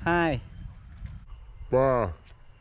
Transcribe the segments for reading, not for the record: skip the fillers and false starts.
2, 3.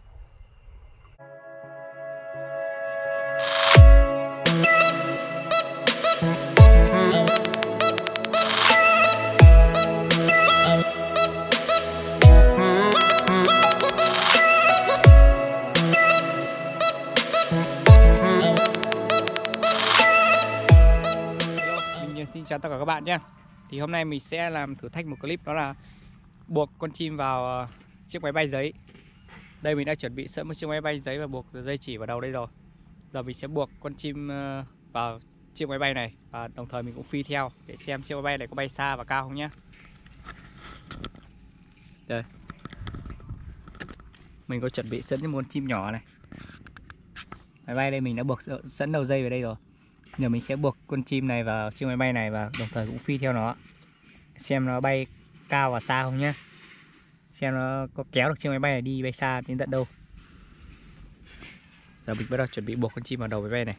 Xin chào tất cả các bạn nhé. Thì hôm nay mình sẽ làm thử thách một clip, đó là buộc con chim vào chiếc máy bay giấy. Đây mình đã chuẩn bị sẵn một chiếc máy bay giấy và buộc dây chỉ vào đầu đây rồi. Giờ mình sẽ buộc con chim vào chiếc máy bay này, và đồng thời mình cũng phi theo để xem chiếc máy bay này có bay xa và cao không nhé. Đây, mình có chuẩn bị sẵn một con chim nhỏ này. Máy bay đây mình đã buộc sẵn đầu dây vào đây rồi. Giờ mình sẽ buộc con chim này vào chiếc máy bay này và đồng thời cũng phi theo nó, xem nó bay cao và xa không nhé. Xem nó có kéo được chiếc máy bay này đi bay xa đến tận đâu. Giờ mình bắt đầu chuẩn bị buộc con chim vào đầu máy bay này.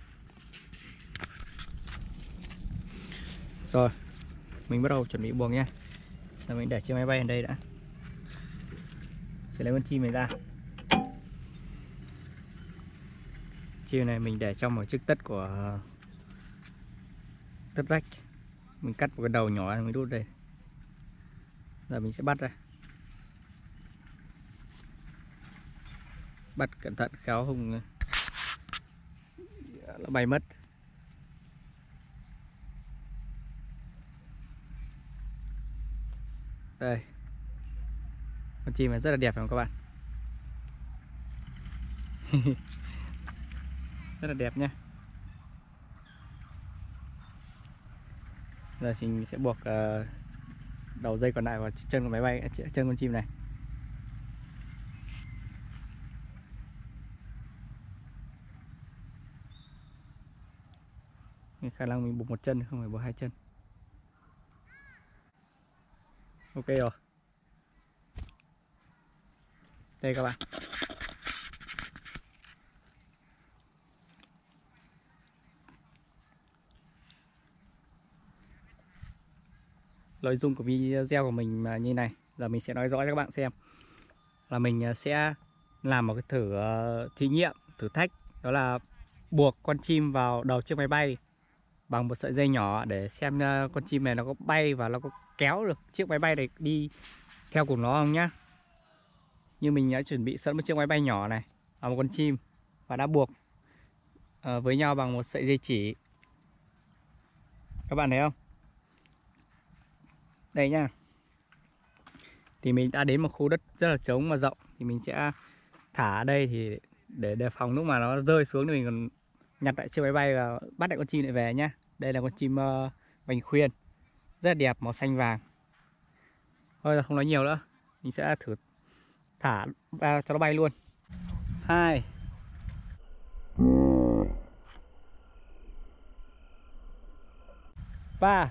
Rồi, mình bắt đầu chuẩn bị buộc nha. Giờ mình để chiếc máy bay ở đây đã. Sẽ lấy con chim này ra. Chim này mình để trong một chiếc tất của tất rách. Mình cắt một cái đầu nhỏ mình đút đây. Giờ mình sẽ bắt ra. Bắt cẩn thận khéo không nó bay mất. Đây, con chim này rất là đẹp phải không các bạn? Rất là đẹp nhé. Giờ mình sẽ buộc đầu dây còn lại vào chân của máy bay, chân con chim này. Khả năng mình buộc một chân không phải buộc hai chân. Ok rồi. Đây các bạn. Nội dung của video của mình là như này. Giờ mình sẽ nói rõ cho các bạn xem. Là mình sẽ làm một cái thí nghiệm, thử thách. Đó là buộc con chim vào đầu chiếc máy bay bằng một sợi dây nhỏ, để xem con chim này nó có bay và nó có kéo được chiếc máy bay này đi theo cùng nó không nhá. Như mình đã chuẩn bị sẵn một chiếc máy bay nhỏ này và một con chim, và đã buộc với nhau bằng một sợi dây chỉ. Các bạn thấy không? Đây nhá. Thì mình đã đến một khu đất rất là trống và rộng. Thì mình sẽ thả ở đây thì để đề phòng lúc mà nó rơi xuống thì mình còn nhặt lại chiếc máy bay và bắt lại con chim lại về nhá. Đây là con chim vành khuyên, rất là đẹp, màu xanh vàng. Thôi là không nói nhiều nữa, mình sẽ thử thả cho nó bay luôn. 2, 3.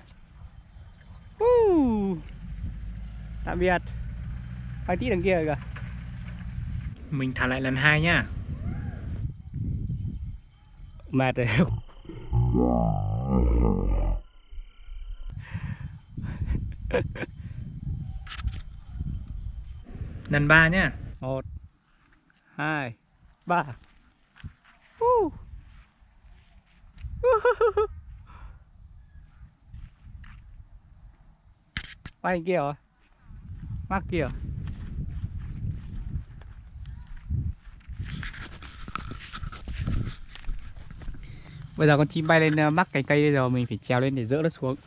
Tạm biệt. Hai tí đằng kia rồi kìa. Mình thả lại lần 2 nhá. Mệt rồi. Lần 3 nhá. 1, 2, 3. Bay kia rồi. Mắc kìa. Bây giờ con chim bay lên mắc cành cây rồi, mình phải trèo lên để dỡ nó xuống.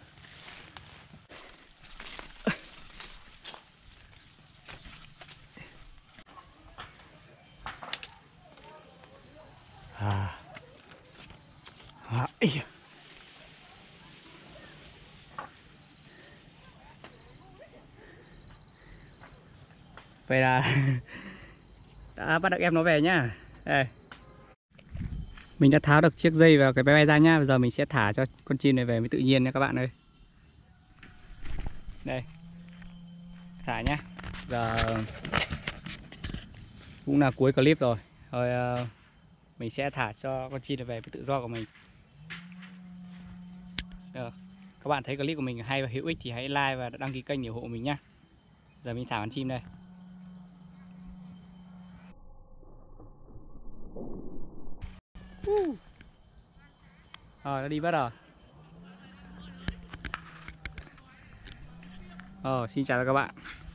Vậy là đã bắt được em nó về nhá. Đây. Mình đã tháo được chiếc dây vào cái máy bay ra nhá. Bây giờ mình sẽ thả cho con chim này về với tự nhiên nha các bạn ơi. Đây. Thả nhá. Giờ cũng là cuối clip rồi. Thôi mình sẽ thả cho con chim này về với tự do của mình. Các bạn thấy clip của mình hay và hữu ích thì hãy like và đăng ký kênh để ủng hộ mình nhá. Giờ mình thả con chim đây. Nó đi mất rồi. Xin chào các bạn.